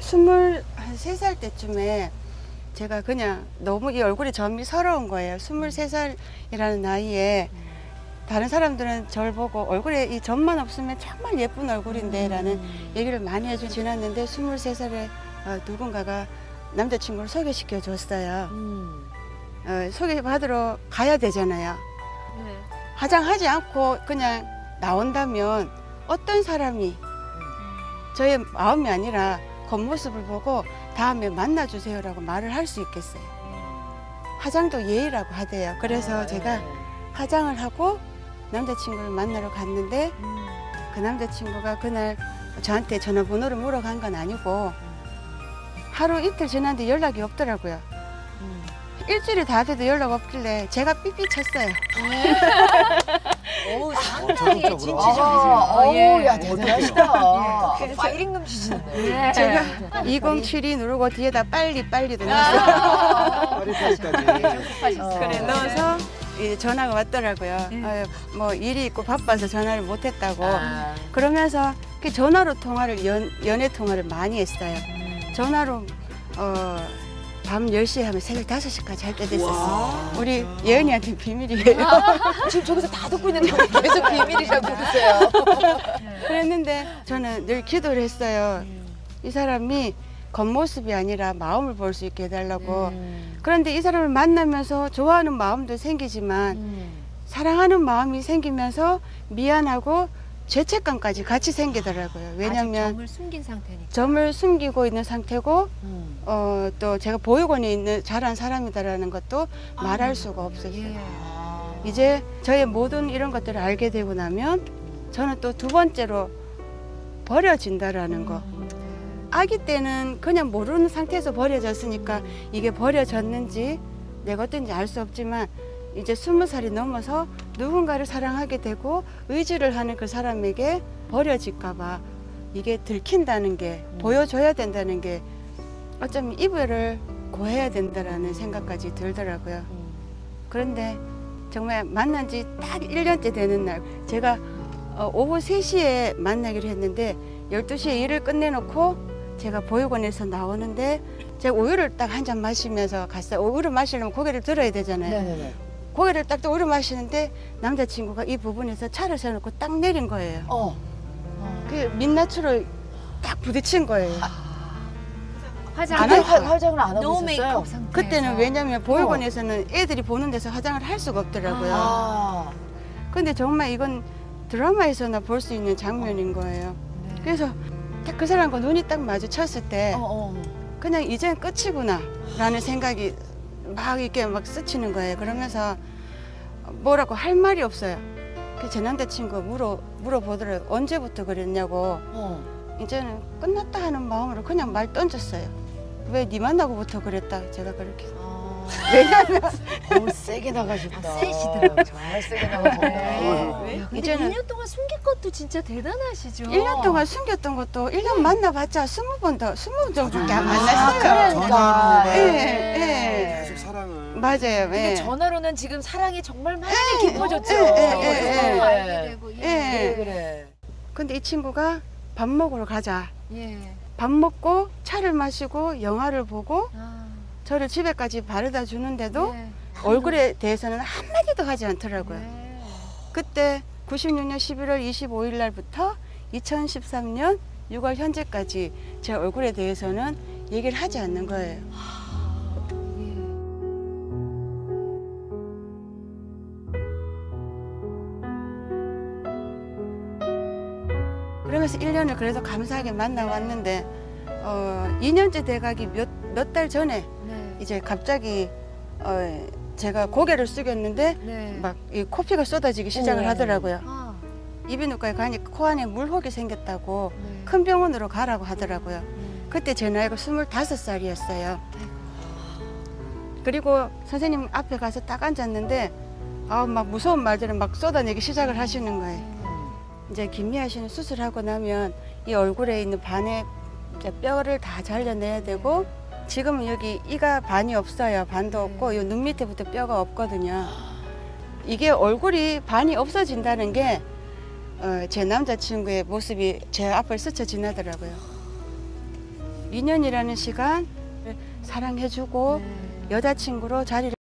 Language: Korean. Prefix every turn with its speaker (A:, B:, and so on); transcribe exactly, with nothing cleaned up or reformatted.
A: 스물세 살 때쯤에 제가 그냥 너무 이 얼굴이 점이 서러운 거예요. 스물세 살이라는 나이에 다른 사람들은 저를 보고 얼굴에 이 점만 없으면 정말 예쁜 얼굴인데 라는 얘기를 많이 해주고 지났는데 스물세 살에 어, 누군가가 남자친구를 소개시켜 줬어요. 음. 어, 소개받으러 가야 되잖아요. 네. 화장하지 않고 그냥 나온다면 어떤 사람이 저의 마음이 아니라 겉모습을 보고 다음에 만나주세요라고 말을 할 수 있겠어요. 화장도 예의라고 하대요. 그래서 아, 제가 네. 화장을 하고 남자친구를 만나러 갔는데 음. 그 남자친구가 그날 저한테 전화번호를 물어간 건 아니고 하루 이틀 지났는데 연락이 없더라고요. 음. 일주일이 다 돼도 연락 없길래 제가 삐삐 쳤어요.
B: 오, 상당히 진취적이세요.
C: 오, 예. 야, 대단하시다.
B: 예. 파이팅 넘치시는데.
A: 예. 제가 이공칠이 누르고 뒤에다 빨리 빨리도 넣었어요.
D: 빨리빨리.
A: 그래 넣어서 이 전화가 왔더라고요. 예. 어, 뭐 일이 있고 바빠서 전화를 못했다고. 아. 그러면서 그 전화로 통화를 연, 연애 통화를 많이 했어요. 음. 전화로 어, 밤 열 시에 하면 새벽 다섯 시까지 할 때도 있었어요. 우리 예은이한테 비밀이에요.
B: 지금 저기서 다 듣고 있는데 왜 계속 비밀이라고 그러세요?
A: 그랬는데 저는 늘 기도를 했어요. 음. 이 사람이 겉모습이 아니라 마음을 볼 수 있게 해달라고. 음. 그런데 이 사람을 만나면서 좋아하는 마음도 생기지만 음. 사랑하는 마음이 생기면서 미안하고 죄책감까지 같이 생기더라고요. 왜냐하면
D: 아직 점을 숨긴 상태니까.
A: 점을 숨기고 있는 상태고 음. 어, 또 제가 보육원에 있는 자란 사람이다라는 것도 아, 말할 수가 없었어요. 예. 이제 저의 모든 이런 것들을 알게 되고 나면 저는 또 두 번째로 버려진다라는 거. 아기 때는 그냥 모르는 상태에서 버려졌으니까 이게 버려졌는지 내가 어떤지 알 수 없지만 이제 스무 살이 넘어서 누군가를 사랑하게 되고 의지를 하는 그 사람에게 버려질까 봐 이게 들킨다는 게 음. 보여줘야 된다는 게 어쩌면 이별을 고해야 된다라는 생각까지 들더라고요. 음. 그런데 정말 만난 지 딱 일 년째 되는 날 제가 어, 오후 세 시에 만나기로 했는데 열두 시에 일을 끝내놓고 제가 보육원에서 나오는데 제가 우유를 딱 한 잔 마시면서 갔어요. 우유를 마시려면 고개를 들어야 되잖아요. 네네네. 고개를 딱 우유를 마시는데 남자친구가 이 부분에서 차를 세워놓고 딱 내린 거예요. 어. 그 민낯으로 딱 부딪힌 거예요. 아.
C: 화장 안 하, 화장을 안 하고
D: 노
C: 있었어요?
D: 메이크업 상태에서.
A: 그때는 왜냐면 보육원에서는 애들이 보는 데서 화장을 할 수가 없더라고요. 아. 근데 정말 이건 드라마에서나 볼 수 있는 장면인 거예요. 네. 그래서 딱 그 사람과 눈이 딱 마주쳤을 때 어, 어. 그냥 이젠 끝이구나 라는 생각이 막 이렇게 막 스치는 거예요. 그러면서 뭐라고 할 말이 없어요. 제 남자친구가 물어, 물어보더라고요. 언제부터 그랬냐고. 어. 이제는 끝났다 하는 마음으로 그냥 말 던졌어요. 왜 네 만나고부터 그랬다. 제가 그렇게. 아. 왜냐면
C: 너무 세게 나가셨다.
D: 아, 세시더라고요.
C: 정말 세게 나가셨다.
D: 네. 이제는 일 년 동안 숨긴 것도 진짜 대단하시죠.
A: 일 년 동안 숨겼던 것도 일 년 네. 만나봤자 스무 번 더, 스무 번 정도밖에 안 만났어요.
C: 아, 그러니까.
A: 예, 예.
E: 계속 사랑을.
A: 맞아요.
B: 근데
A: 예.
B: 전화로는 지금 사랑이 정말 많이
A: 예.
B: 깊어졌죠.
A: 예, 예, 예, 예.
D: 알게 되고. 예.
A: 예.
B: 그래.
A: 근데 이 친구가 밥 먹으러 가자.
D: 예.
A: 밥 먹고 차를 마시고 영화를 보고
D: 아.
A: 저를 집에까지 바래다 주는데도
D: 예.
A: 얼굴에 대해서는 한마디도 하지 않더라고요.
D: 네.
A: 그때 구십육 년 십일월 이십오일 날부터 이천십삼 년 유월 현재까지 제 얼굴에 대해서는 얘기를 하지 않는 거예요. 그러면서 일 년을 그래도 감사하게 만나왔는데 어, 이 년째 돼가기 몇, 몇 달 전에 네. 이제 갑자기 어, 제가 고개를 숙였는데 네. 막 이 코피가 쏟아지기 시작을 오. 하더라고요. 아. 이비인후과에 가니 코 안에 물혹이 생겼다고 네. 큰 병원으로 가라고 하더라고요. 네. 그때 제 나이가 스물다섯 살이었어요. 그리고 선생님 앞에 가서 딱 앉았는데 아, 막 무서운 말들을 막 쏟아내기 시작을 하시는 거예요. 이제 김미아 씨는 수술하고 나면 이 얼굴에 있는 반의 뼈를 다 잘라내야 되고 지금은 여기 이가 반이 없어요. 반도 없고 이 눈 밑에부터 뼈가 없거든요. 이게 얼굴이 반이 없어진다는 게 어, 제 남자친구의 모습이 제 앞을 스쳐 지나더라고요. 이 년이라는 시간 사랑해주고 여자친구로 자리를